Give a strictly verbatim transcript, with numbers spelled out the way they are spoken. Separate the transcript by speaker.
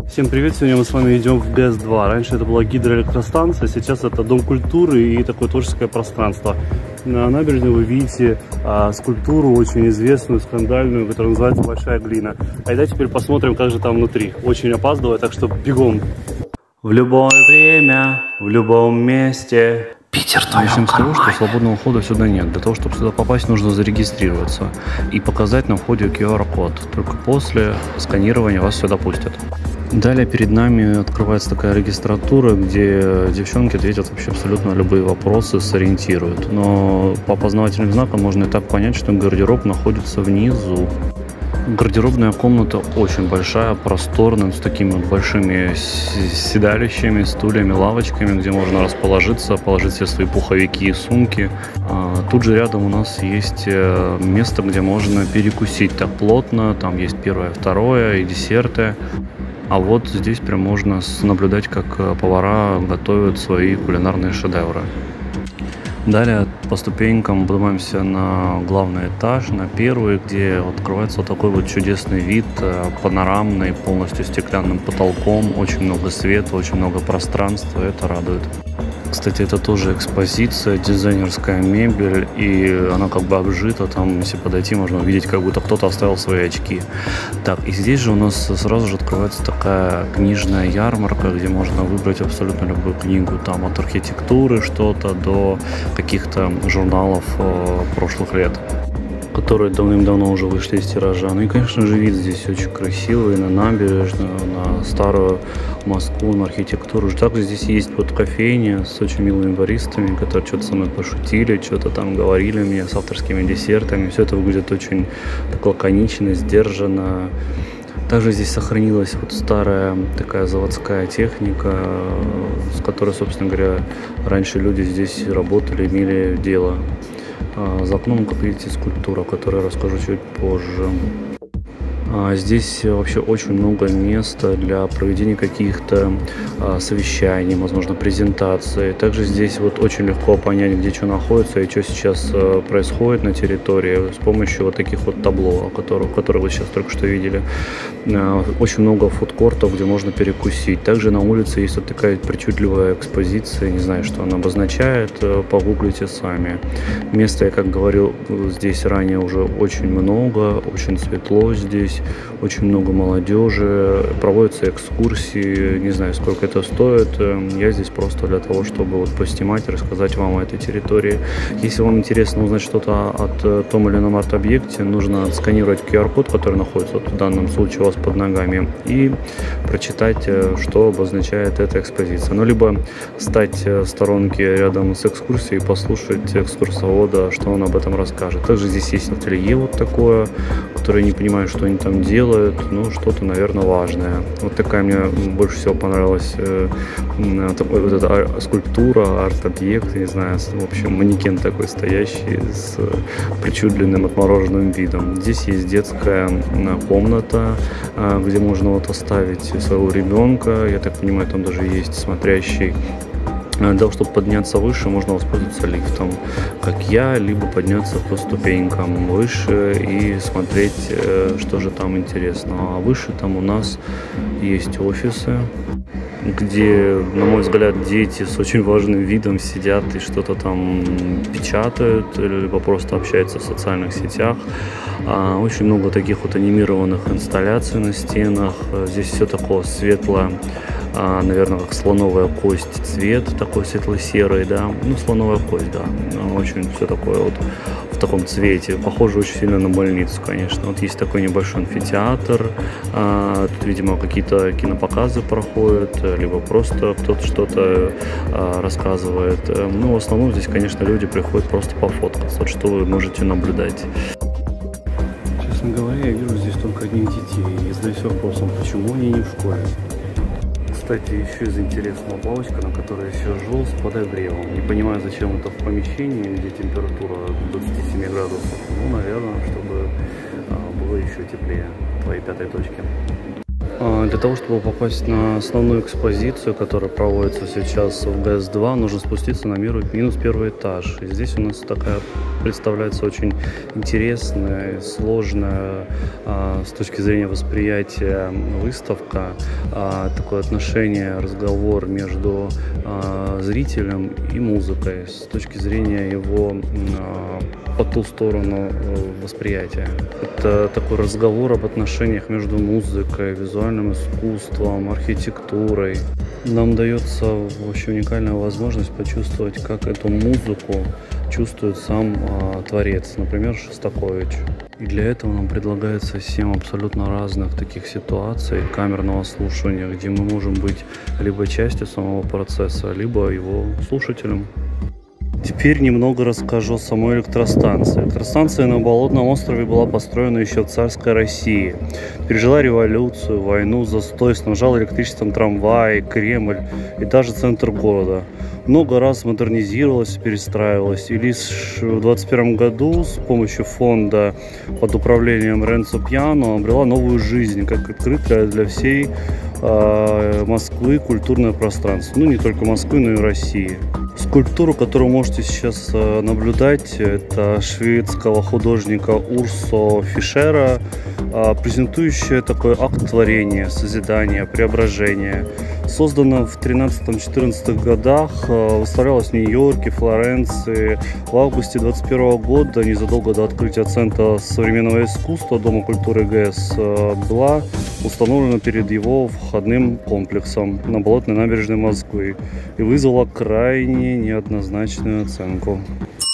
Speaker 1: Всем привет! Сегодня мы с вами идем в ГЭС два. Раньше это была гидроэлектростанция, сейчас это дом культуры и такое творческое пространство. На набережной вы видите а, скульптуру очень известную, скандальную, которая называется «Большая глина». А давайте теперь посмотрим, как же там внутри. Очень опаздываю, так что бегом. В любое время, в любом месте. Питер, начнем с того, что свободного входа сюда нет. Для того, чтобы сюда попасть, нужно зарегистрироваться и показать на входе ку ар код. Только после сканирования вас сюда пустят. Далее перед нами открывается такая регистратура, где девчонки ответят вообще абсолютно на любые вопросы, сориентируют. Но по опознавательным знакам можно и так понять, что гардероб находится внизу. Гардеробная комната очень большая, просторная, с такими вот большими седалищами, стульями, лавочками, где можно расположиться, положить все свои пуховики и сумки. Тут же рядом у нас есть место, где можно перекусить так плотно. Там есть первое, второе и десерты. А вот здесь прям можно наблюдать, как повара готовят свои кулинарные шедевры. Далее по ступенькам поднимаемся на главный этаж, на первый, где открывается вот такой вот чудесный вид, панорамный, полностью стеклянным потолком, очень много света, очень много пространства, это радует. Кстати, это тоже экспозиция, дизайнерская мебель, и она как бы обжита, там, если подойти, можно увидеть, как будто кто-то оставил свои очки. Так, и здесь же у нас сразу же открывается такая книжная ярмарка, где можно выбрать абсолютно любую книгу, там, от архитектуры что-то до каких-то журналов э, прошлых лет, которые давным-давно уже вышли из тиража. Ну и, конечно же, вид здесь очень красивый, на набережную, на старую Москву, на архитектуру. Также здесь есть вот кофейня с очень милыми баристами, которые что-то со мной пошутили, что-то там говорили мне с авторскими десертами. Все это выглядит очень так лаконично, сдержанно. Также здесь сохранилась вот старая такая заводская техника, с которой, собственно говоря, раньше люди здесь работали, имели дело. За окном, как видите, скульптура, о которой я расскажу чуть позже. Здесь вообще очень много места для проведения каких-то совещаний, возможно, презентаций. Также здесь вот очень легко понять, где что находится и что сейчас происходит на территории с помощью вот таких вот табло, которых, которые вы сейчас только что видели. Очень много фудкортов, где можно перекусить. Также на улице есть вот такая причудливая экспозиция, не знаю, что она обозначает, погуглите сами. Места, я как говорил здесь ранее, уже очень много, очень светло здесь. Очень много молодежи, проводятся экскурсии, не знаю, сколько это стоит. Я здесь просто для того, чтобы вот поснимать и рассказать вам о этой территории. Если вам интересно узнать что-то от том или ином арт-объекте, нужно сканировать ку ар код, который находится вот в данном случае у вас под ногами, и прочитать, что обозначает эта экспозиция. Ну, либо стать в сторонке рядом с экскурсией и послушать экскурсовода, что он об этом расскажет. Также здесь есть ателье вот такое, которое я не понимаю, что они там делают, ну, что-то, наверное, важное. Вот такая мне больше всего понравилась э, вот эта скульптура, арт-объект, не знаю, в общем, манекен такой стоящий с причудливым отмороженным видом. Здесь есть детская комната, э, где можно вот оставить своего ребенка, я так понимаю, там даже есть смотрящий. Для того, чтобы подняться выше, можно воспользоваться лифтом, как я, либо подняться по ступенькам выше и смотреть, что же там интересного. А выше там у нас есть офисы, где, на мой взгляд, дети с очень важным видом сидят и что-то там печатают, либо просто общаются в социальных сетях. Очень много таких вот анимированных инсталляций на стенах. Здесь все такое светлое, наверное, как слоновая кость цвет, такой светло-серый, да, ну, слоновая кость, да, очень все такое вот в таком цвете, похоже очень сильно на больницу, конечно. Вот есть такой небольшой амфитеатр, а, тут, видимо, какие-то кинопоказы проходят, либо просто кто-то что-то а, рассказывает. Ну, в основном здесь, конечно, люди приходят просто пофоткаться, вот что вы можете наблюдать. Честно говоря, я вижу здесь только одних детей и задаюсь вопросом, почему они не в школе. Кстати, еще из интересного палочка, на которой я сижу, с подогревом. Не понимаю, зачем это в помещении, где температура двадцать семь градусов. Ну, наверное, чтобы а, было еще теплее. Твоей пятой точки. Для того, чтобы попасть на основную экспозицию, которая проводится сейчас в гэ эс два, нужно спуститься на минус первый этаж. И здесь у нас такая представляется очень интересная, сложная а, с точки зрения восприятия выставка, а, такое отношение, разговор между а, зрителем и музыкой с точки зрения его а, по ту сторону восприятия. Это такой разговор об отношениях между музыкой, визуальным искусством, архитектурой. Нам дается вообще уникальная возможность почувствовать, как эту музыку чувствует сам а, творец, например, Шостакович. И для этого нам предлагается семь абсолютно разных таких ситуаций камерного слушания, где мы можем быть либо частью самого процесса, либо его слушателем. Теперь немного расскажу о самой электростанции. Электростанция на Болотном острове была построена еще в царской России. Пережила революцию, войну, застой, снабжала электричеством трамваи, Кремль и даже центр города. Много раз модернизировалась, перестраивалась. И лишь в двадцать первом году с помощью фонда под управлением Ренцо Пьяно обрела новую жизнь, как открытое для всей э, Москвы культурное пространство. Ну, не только Москвы, но и России. Скульптуру, которую можете сейчас наблюдать, это шведского художника Урсо Фишера, презентующая такой акт творения, созидания, преображения. Создана в тринадцатом-четырнадцатых годах, выставлялась в Нью-Йорке, Флоренции. В августе двадцать первого года, незадолго до открытия Центра современного искусства Дома культуры гэ эс, была установлена перед его входным комплексом на Болотной набережной Москвы и вызвала крайне неоднозначную оценку.